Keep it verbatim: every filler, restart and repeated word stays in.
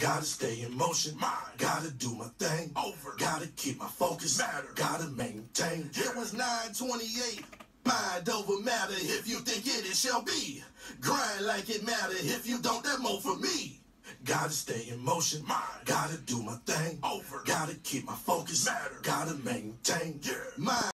Gotta stay in motion. Mind. Gotta do my thing. Over. Gotta keep my focus. Matter. Gotta maintain. It was nine twenty-eight. Mind over matter. If you think it, it shall be. Grind like it matter. If you don't, that more for me. Gotta stay in motion. Mind. Gotta do my thing. Over. Gotta keep my focus. Matter. Gotta maintain. Yeah. Mind.